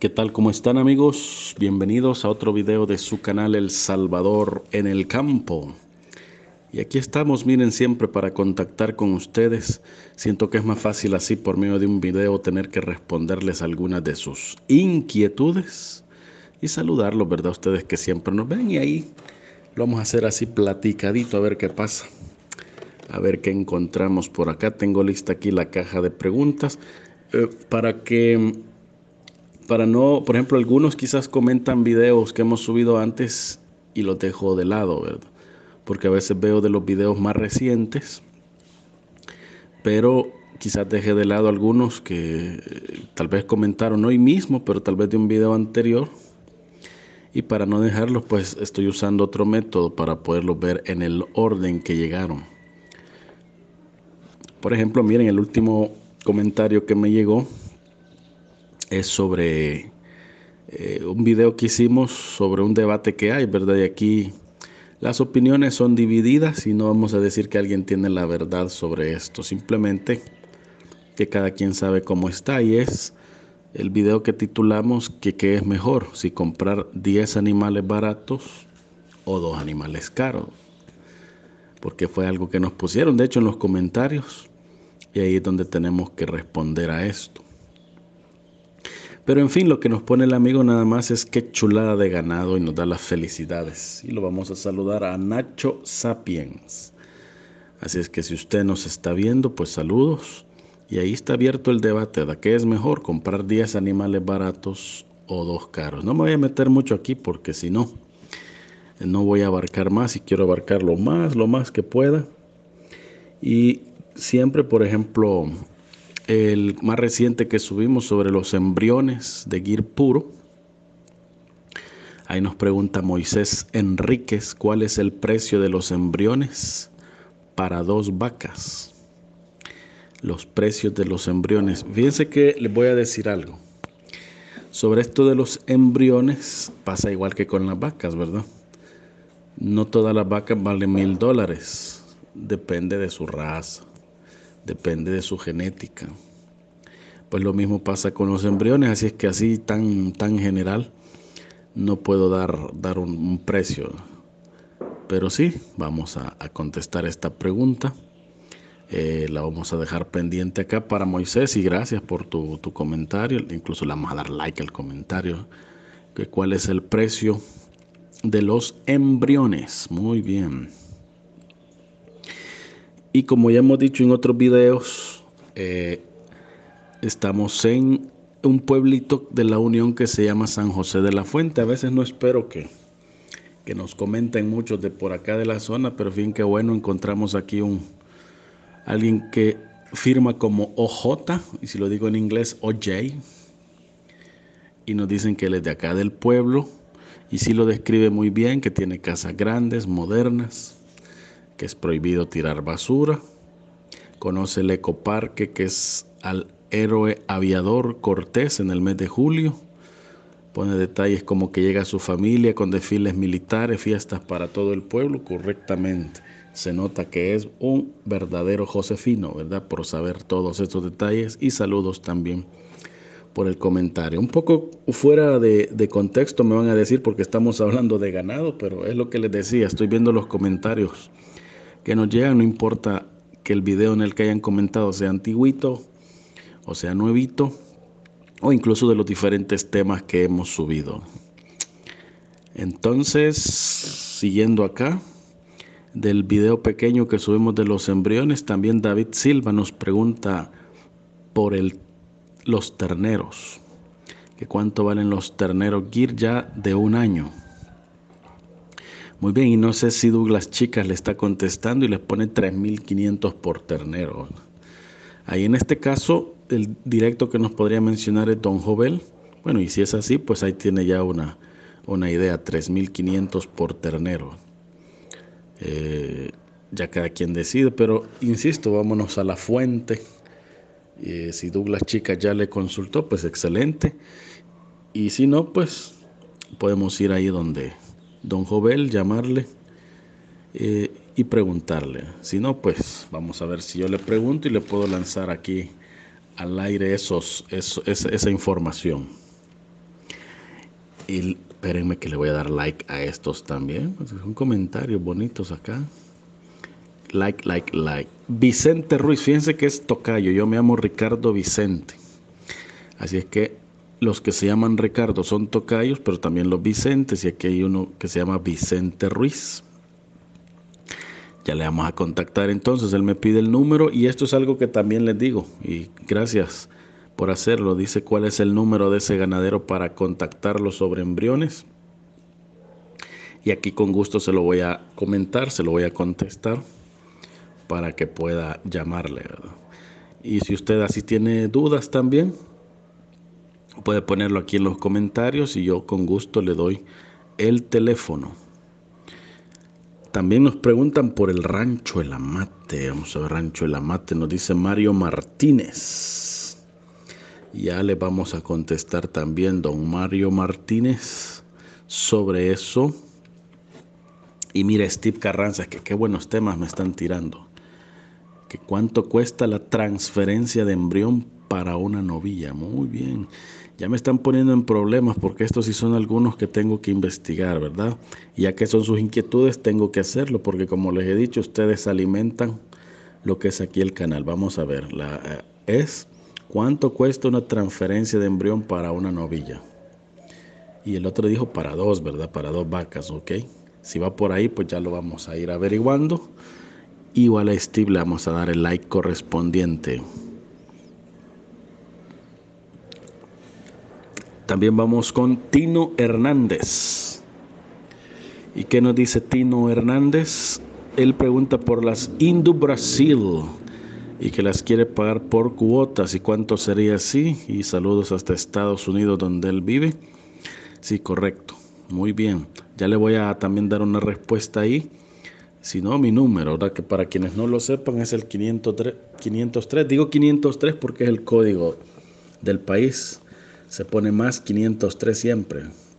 ¿Qué tal? ¿Cómo están, amigos? Bienvenidos a otro video de su canal El Salvador en el Campo. Y aquí estamos, miren, siempre para contactar con ustedes. Siento que es más fácil así por medio de un video tener que responderles algunas de sus inquietudes y saludarlos, ¿verdad? Ustedes que siempre nos ven y ahí lo vamos a hacer así platicadito a ver qué pasa. A ver qué encontramos por acá. Tengo lista aquí la caja de preguntas para no, por ejemplo, algunos quizás comentan videos que hemos subido antes y los dejo de lado, ¿verdad? Porque a veces veo de los videos más recientes, pero quizás deje de lado algunos que tal vez comentaron hoy mismo, pero tal vez de un video anterior. Y para no dejarlos, pues estoy usando otro método para poderlos ver en el orden que llegaron. Por ejemplo, miren, el último comentario que me llegó es sobre un video que hicimos sobre un debate que hay, ¿verdad? Y aquí las opiniones son divididas y no vamos a decir que alguien tiene la verdad sobre esto, simplemente que cada quien sabe cómo está, y es el video que titulamos que qué es mejor, si comprar 10 animales baratos o 2 animales caros, porque fue algo que nos pusieron, de hecho, en los comentarios, y ahí es donde tenemos que responder a esto. Pero en fin, lo que nos pone el amigo nada más es qué chulada de ganado y nos da las felicidades. Y lo vamos a saludar a Nacho Sapiens. Así es que si usted nos está viendo, pues saludos. Y ahí está abierto el debate de qué es mejor, comprar 10 animales baratos o 2 caros. No me voy a meter mucho aquí porque si no, no voy a abarcar más y quiero abarcar lo más que pueda. Y siempre, por ejemplo, el más reciente que subimos sobre los embriones de Gir puro. Ahí nos pregunta Moisés Enríquez, ¿cuál es el precio de los embriones para 2 vacas? Los precios de los embriones. Fíjense que les voy a decir algo. Sobre esto de los embriones pasa igual que con las vacas, ¿verdad? No todas las vacas valen $1,000. Depende de su raza, depende de su genética. Pues lo mismo pasa con los embriones, así es que así tan general no puedo dar un precio. Pero sí, vamos a contestar esta pregunta. La vamos a dejar pendiente acá para Moisés y gracias por tu comentario. Incluso le vamos a dar like al comentario. ¿Cuál es el precio de los embriones? Muy bien. Y como ya hemos dicho en otros videos, estamos en un pueblito de la Unión que se llama San José de la Fuente. A veces no espero que nos comenten muchos de por acá de la zona, pero fin, qué bueno, encontramos aquí alguien que firma como OJ, y si lo digo en inglés, OJ, y nos dicen que él es de acá del pueblo, y sí lo describe muy bien, que tiene casas grandes, modernas, que es prohibido tirar basura, conoce el ecoparque que es al héroe aviador Cortés en el mes de julio, pone detalles como que llega su familia con desfiles militares, fiestas para todo el pueblo, correctamente. Se nota que es un verdadero josefino, ¿verdad? Por saber todos estos detalles, y saludos también por el comentario. Un poco fuera de contexto me van a decir porque estamos hablando de ganado, pero es lo que les decía, estoy viendo los comentarios que nos llegan, no importa que el video en el que hayan comentado sea antiguito o sea nuevito, o incluso de los diferentes temas que hemos subido. Entonces, siguiendo acá, del video pequeño que subimos de los embriones, también David Silva nos pregunta por los terneros, que cuánto valen los terneros Gir ya de 1 año. Muy bien, y no sé si Douglas Chicas le está contestando y les pone 3,500 por ternero. Ahí en este caso, el directo que nos podría mencionar es Don Jovel. Bueno, y si es así, pues ahí tiene ya una idea, 3,500 por ternero. Ya cada quien decide, pero insisto, vámonos a la fuente. Si Douglas Chicas ya le consultó, pues excelente. Y si no, pues podemos ir ahí donde Don Jovel, llamarle y preguntarle. Si no, pues vamos a ver si yo le pregunto y le puedo lanzar aquí al aire esa información. Y espérenme que le voy a dar like a estos también. Son comentarios bonitos acá. Like. Vicente Ruiz, fíjense que es tocayo. Yo me llamo Ricardo Vicente. Así es que los que se llaman Ricardo son tocayos, pero también los Vicentes. Y aquí hay uno que se llama Vicente Ruiz. Ya le vamos a contactar entonces. Él me pide el número y esto es algo que también les digo. Y gracias por hacerlo. Dice cuál es el número de ese ganadero para contactarlo sobre embriones. Y aquí con gusto se lo voy a comentar, se lo voy a contestar para que pueda llamarle, ¿verdad? Y si usted así tiene dudas también, puede ponerlo aquí en los comentarios y yo con gusto le doy el teléfono. También nos preguntan por el Rancho El Amate. Vamos a ver, Rancho El Amate, nos dice Mario Martínez. Ya le vamos a contestar también, don Mario Martínez, sobre eso. Y mira, Steve Carranza, que qué buenos temas me están tirando. Que cuánto cuesta la transferencia de embrión para una novilla. Muy bien. Ya me están poniendo en problemas porque estos sí son algunos que tengo que investigar, ¿verdad? Y ya que son sus inquietudes, tengo que hacerlo porque como les he dicho, ustedes alimentan lo que es aquí el canal. Vamos a ver. ¿Cuánto cuesta una transferencia de embrión para una novilla? Y el otro dijo para dos, ¿verdad? Para dos vacas, ¿ok? Si va por ahí, pues ya lo vamos a ir averiguando. Igual a Steve le vamos a dar el like correspondiente. También vamos con Tino Hernández. ¿Y qué nos dice Tino Hernández? Él pregunta por las Indo Brasil y que las quiere pagar por cuotas. ¿Y cuánto sería así? Y saludos hasta Estados Unidos donde él vive. Sí, correcto. Muy bien. Ya le voy a también dar una respuesta ahí. Si no, mi número, ¿verdad? Que para quienes no lo sepan es el 503. Digo 503 porque es el código del país. Se pone más 503 siempre.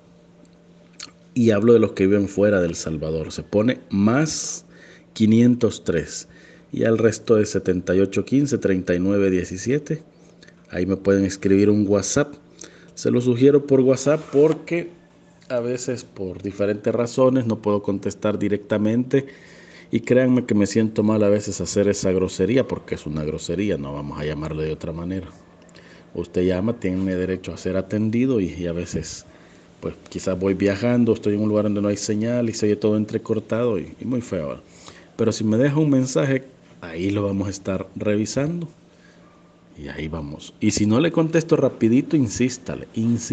Y hablo de los que viven fuera de El Salvador. Se pone más 503. Y al resto es 7815-3917. Ahí me pueden escribir un WhatsApp. Se lo sugiero por WhatsApp porque a veces por diferentes razones no puedo contestar directamente. Y créanme que me siento mal a veces hacer esa grosería porque es una grosería, no vamos a llamarle de otra manera. Usted llama, tiene derecho a ser atendido y a veces pues quizás voy viajando, estoy en un lugar donde no hay señal y se oye todo entrecortado y muy feo. Pero si me deja un mensaje, ahí lo vamos a estar revisando y ahí vamos. Y si no le contesto rapidito, insístale.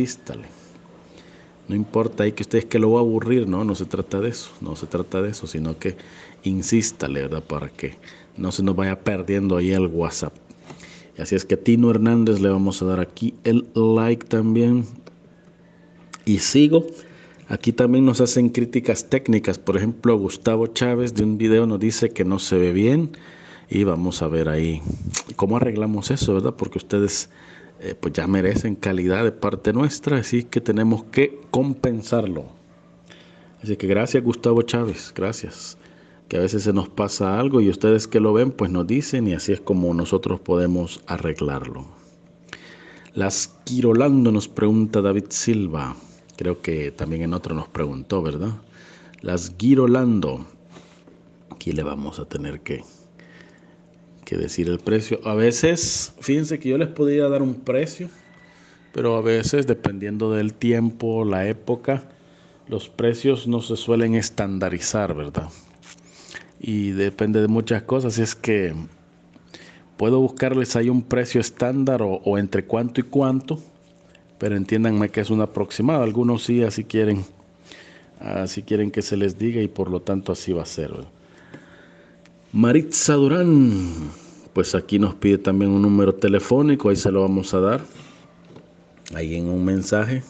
No importa ahí que usted es que lo va a aburrir, no se trata de eso, sino que insístale, ¿verdad? Para que no se nos vaya perdiendo ahí el WhatsApp. Y así es que a Tino Hernández le vamos a dar aquí el like también. Y sigo. Aquí también nos hacen críticas técnicas. Por ejemplo, Gustavo Chávez de un video nos dice que no se ve bien. Y vamos a ver ahí cómo arreglamos eso, ¿verdad? Porque ustedes pues ya merecen calidad de parte nuestra. Así que tenemos que compensarlo. Así que gracias Gustavo Chávez. Gracias. Que a veces se nos pasa algo y ustedes que lo ven pues nos dicen y así es como nosotros podemos arreglarlo. Las Quirolando nos pregunta David Silva. Creo que también en otro nos preguntó, ¿verdad? Las Girolando. Aquí le vamos a tener que decir el precio. A veces, fíjense que yo les podría dar un precio, pero a veces, dependiendo del tiempo, la época, los precios no se suelen estandarizar, ¿verdad? Y depende de muchas cosas. Si es que puedo buscarles ahí un precio estándar o entre cuánto y cuánto, pero entiéndanme que es un aproximado. Algunos sí, así quieren que se les diga y por lo tanto así va a ser, ¿verdad? Maritza Durán, pues aquí nos pide también un número telefónico, ahí se lo vamos a dar, ahí en un mensaje.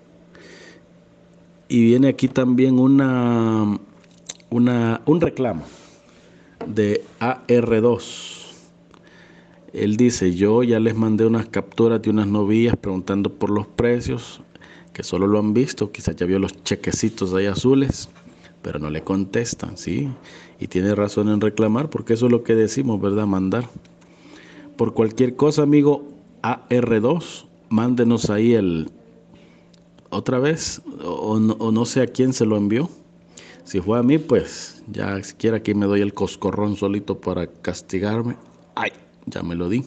Y viene aquí también un reclamo de AR2. Él dice, yo ya les mandé unas capturas de unas novillas preguntando por los precios, que solo lo han visto, quizás ya vio los chequecitos ahí azules, pero no le contestan, ¿sí? Y tiene razón en reclamar, porque eso es lo que decimos, ¿verdad? Mandar. Por cualquier cosa, amigo, AR2, mándenos ahí otra vez, o no sé a quién se lo envió. Si fue a mí, pues ya siquiera aquí me doy el coscorrón solito para castigarme. Ay, ya me lo di.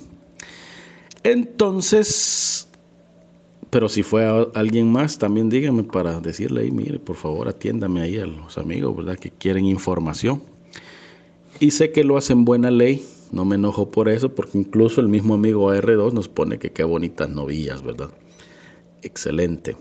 Entonces, pero si fue a alguien más, también dígame para decirle ahí, mire, por favor, atiéndame ahí a los amigos, ¿verdad? Que quieren información. Y sé que lo hacen buena ley, no me enojo por eso, porque incluso el mismo amigo AR2 nos pone que qué bonitas novillas, ¿verdad? Excelente.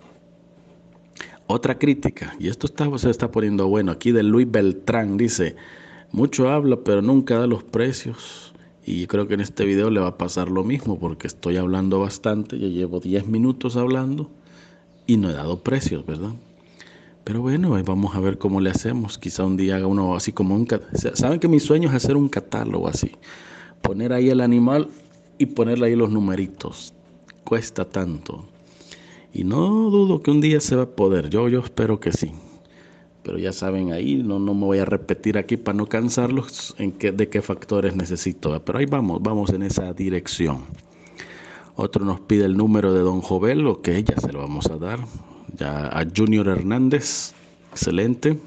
Otra crítica, y esto se está poniendo bueno, aquí de Luis Beltrán, dice, mucho habla, pero nunca da los precios. Y yo creo que en este video le va a pasar lo mismo, porque estoy hablando bastante, ya llevo 10 minutos hablando y no he dado precios, ¿verdad? Pero bueno, ahí vamos a ver cómo le hacemos. Quizá un día haga uno así como Saben que mi sueño es hacer un catálogo así. Poner ahí el animal y ponerle ahí los numeritos. Cuesta tanto. Y no dudo que un día se va a poder. Yo espero que sí. Pero ya saben ahí, no me voy a repetir aquí para no cansarlos de qué factores necesito. Pero ahí vamos en esa dirección. Otro nos pide el número de Don Jovel, ok, ya se lo vamos a dar. Ya a Junior Hernández, excelente.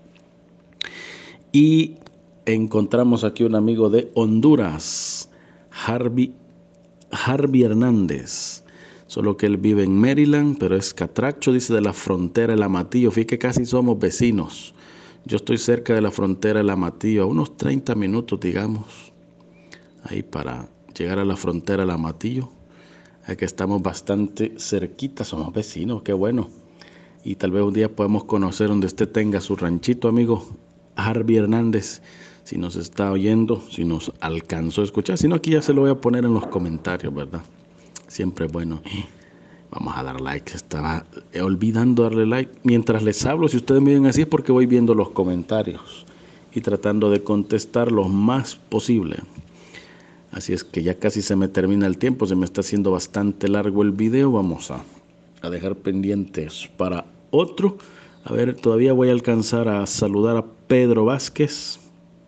Y encontramos aquí un amigo de Honduras, Harvey Hernández. Solo que él vive en Maryland, pero es catracho, dice, de la frontera del Amatillo. Fíjate que casi somos vecinos. Yo estoy cerca de la frontera del Amatillo, a unos 30 minutos, digamos, ahí para llegar a la frontera del Amatillo. Aquí estamos bastante cerquita, somos vecinos, qué bueno. Y tal vez un día podemos conocer donde usted tenga su ranchito, amigo Harvey Hernández, si nos está oyendo, si nos alcanzó a escuchar. Si no, aquí ya se lo voy a poner en los comentarios, ¿verdad? Siempre es bueno. Vamos a dar like. Estaba olvidando darle like. Mientras les hablo, si ustedes me ven así es porque voy viendo los comentarios y tratando de contestar lo más posible. Así es que ya casi se me termina el tiempo, se me está haciendo bastante largo el video. Vamos a dejar pendientes para otro. A ver, todavía voy a alcanzar a saludar a Pedro Vázquez.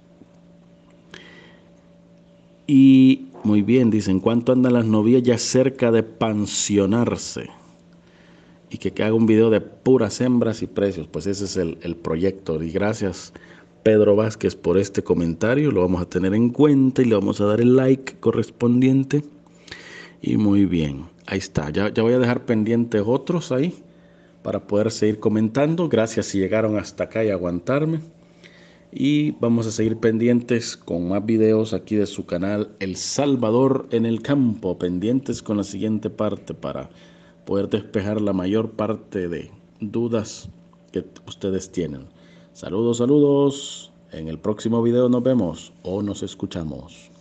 Y muy bien, dicen, ¿cuánto andan las novillas ya cerca de pensionarse? Y que haga un video de puras hembras y precios. Pues ese es el proyecto. Y gracias, Pedro Vázquez, por este comentario. Lo vamos a tener en cuenta y le vamos a dar el like correspondiente. Y muy bien, ahí está. Ya voy a dejar pendientes otros ahí para poder seguir comentando. Gracias si llegaron hasta acá y aguantarme. Y vamos a seguir pendientes con más videos aquí de su canal El Salvador en el Campo. Pendientes con la siguiente parte para poder despejar la mayor parte de dudas que ustedes tienen. Saludos, saludos. En el próximo video nos vemos o nos escuchamos.